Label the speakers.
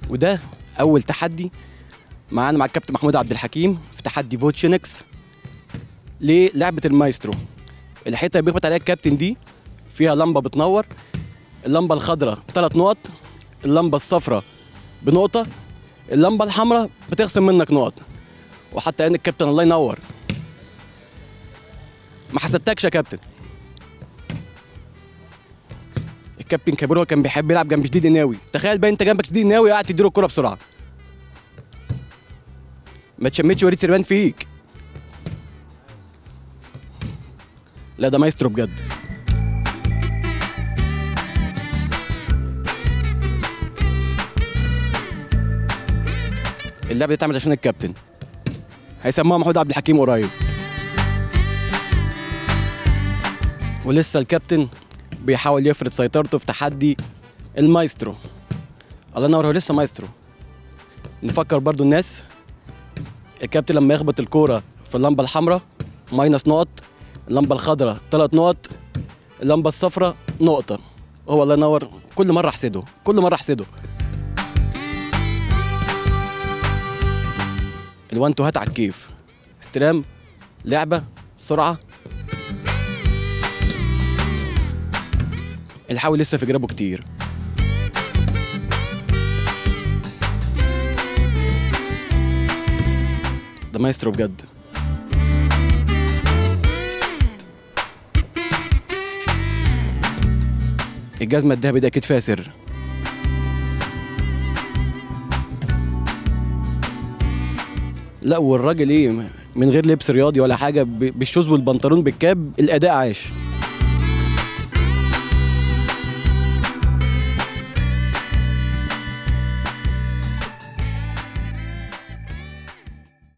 Speaker 1: وده اول تحدي معانا مع الكابتن محمود عبد الحكيم في تحدي فوتشينكس للعبه المايسترو. الحته اللي بيخبط عليها الكابتن دي فيها لمبه بتنور، اللمبه الخضراء 3 نقط، اللمبه الصفراء بنقطه، اللمبه الحمراء بتخصم منك نقط. وحتى ان الكابتن الله ينور ما حسدتكش يا كابتن. الكابتن كابورو كان بيحب يلعب جنب شديد الناوي، تخيل بقى انت جنبك شديد الناوي قاعد تديله الكوره بسرعه، ما تشمتش وليد سليمان فيك. لا ده مايسترو بجد. اللعبه دي اتعملت عشان الكابتن، هيسموها محمود عبد الحكيم قريب. ولسه الكابتن بيحاول يفرض سيطرته في تحدي المايسترو. الله ينور، هو لسه مايسترو. نفكر برضو الناس، الكابتن لما يخبط الكوره في اللمبه الحمراء ماينس نقط، اللمبه الخضراء 3 نقط، اللمبه الصفراء نقطه. هو الله ينور كل مره احسده، كل مره احسده. الوان تو هات على الكيف، استلام، لعبه، سرعه. الحاول لسه في جرابه كتير. ده مايسترو بجد. الجزمه الذهبي دي اكيد فيها سر. لا والراجل ايه من غير لبس رياضي ولا حاجه، بالشوز والبنطلون بالكاب، الاداء عاش.